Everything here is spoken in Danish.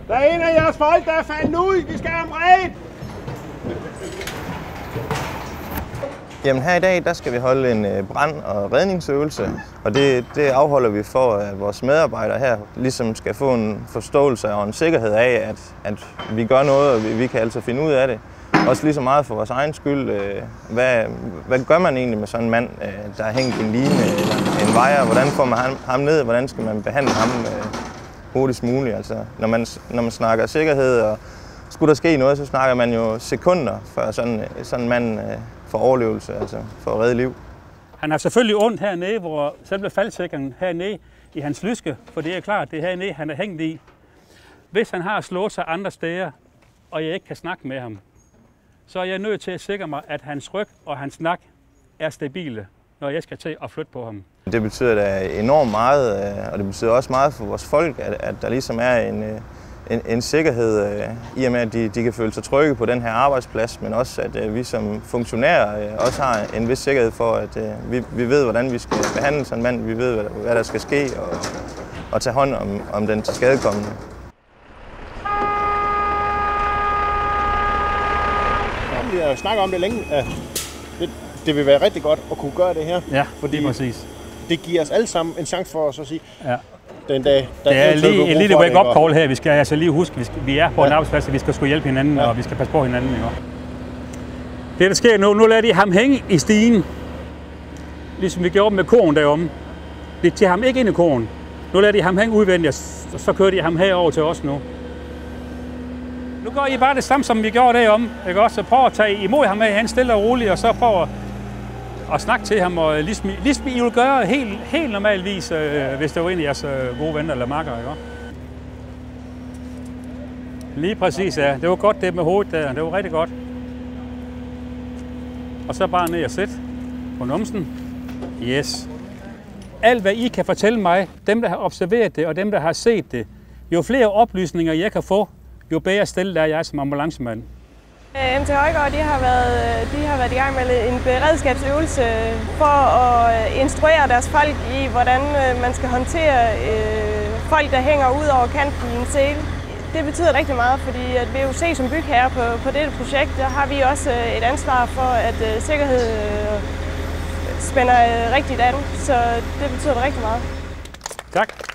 Der er en af jeres folk, der er faldet ud. Vi skal have ham reddet. Jamen her i dag, der skal vi holde en brand- og redningsøvelse, og det afholder vi for, at vores medarbejdere her ligesom skal få en forståelse og en sikkerhed af, at vi gør noget, og vi kan altså finde ud af det. Også lige så meget for vores egen skyld. Hvad gør man egentlig med sådan en mand, der er hængt i en line eller en wire? Hvordan får man ham ned? Hvordan skal man behandle ham hurtigst muligt? Altså, når man snakker sikkerhed, og skulle der ske noget, så snakker man jo sekunder før sådan en mand for overlevelse, altså for at redde liv. Han har selvfølgelig ondt hernede, hvor selve faldsikringen hernede i hans lyske, for det er klart, det er hernede, han er hængt i. Hvis han har slået sig andre steder, og jeg ikke kan snakke med ham, så er jeg nødt til at sikre mig, at hans ryg og hans snak er stabile, når jeg skal til at flytte på ham. Det betyder da enormt meget, og det betyder også meget for vores folk, at der ligesom er en sikkerhed, i og med at de kan føle sig trygge på den her arbejdsplads, men også at vi som funktionærer også har en vis sikkerhed for, at vi ved, hvordan vi skal behandle sådan en mand, vi ved, hvad der skal ske, og tage hånd om den tilskadekomne. Vi har snakket om det længe. Det vil være rigtig godt at kunne gøre det her. Ja, fordi det er præcis. Det giver os alle sammen en chance for os at sige, ja. Den dag, der det er lige en lille wake-up call her. Vi skal altså lige huske, vi er på en arbejdsplads, og vi skal sgu hjælpe hinanden, og vi skal passe på hinanden. Ikke? Det, der sker nu, lader de ham hænge i stigen, ligesom vi gjorde med koen deromme. Vi tager ham ikke ind i koen. Nu lader de ham hænge udvendigt, og så kører de ham herover til os nu. Nu gør I bare det samme, som vi gjorde deromme. Ikke også? Så prøv at tage imod ham med, han stille og roligt, og så prøv at snakke til ham, og ligesom I vil gøre helt normalvis, hvis det var en af jeres gode venner eller makker, ikke? Lige præcis, ja. Det var godt det med hovedet der. Det var rigtig godt. Og så bare ned og sæt på numsen. Yes. Alt hvad I kan fortælle mig, dem der har observeret det, og dem der har set det, jo flere oplysninger jeg kan få, jo bedre stillet er jeg som ambulancemand. MT Højgaard de har været i gang med en beredskabsøvelse for at instruere deres folk i, hvordan man skal håndtere folk, der hænger ud over kanten i en sele. Det betyder rigtig meget, fordi at VUC som bygherre på dette projekt, der har vi også et ansvar for, at sikkerhed spænder rigtigt an. Så det betyder rigtig meget. Tak.